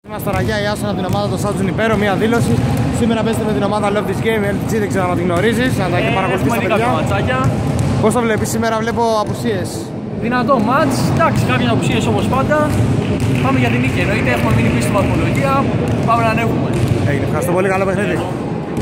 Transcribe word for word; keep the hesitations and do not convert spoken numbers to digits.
Είμαστε στο Ραγιά Ιάσονα από την ομάδα του Σάτζουν Υπέρο, μια δήλωση. Σήμερα παίζετε με την ομάδα Love This Game, ελ τι τζι, δεν ξέρω αν την γνωρίζεις, αν τα έχει ε, παρακολουθήσει τα παιδιά. Πώς το βλέπεις σήμερα, βλέπω απουσίες. Δυνατό μάτς, εντάξει, κάποιες απουσίες όπως πάντα. Πάμε για την νίκη, εννοείται, έχουμε μείνει πίσω στην βαθμολογία, πάμε να ανέβουμε. Έγινε, ευχαριστώ πολύ, καλό παιχνίδι.